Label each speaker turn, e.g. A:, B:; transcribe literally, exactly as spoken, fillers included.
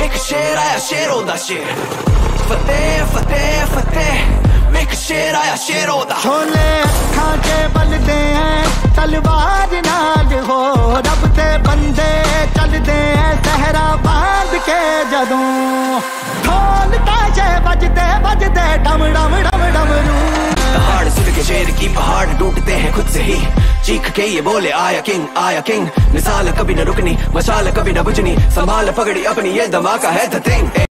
A: एक शेर आया शेरों दा शेर, फतेह फतेह फतेह, एक शेर आया शेरों दा।
B: छोले अखां के बलदे हैं तलवार नाल हो, रब दे बंदे चलदे हैं सहरा बांध के जदों, ढोल ताजे बजदे बजदे डम डम डम डमरू।
A: पहाड़ सुन के शेर की पहाड़ टूटते हैं खुद से ही, चीख के ये बोले आया किंग आया किंग, मिसाल कभी न रुकनी मशाल कभी न बुझनी, संभाल पगड़ी अपनी ये धमाका है द थिंग।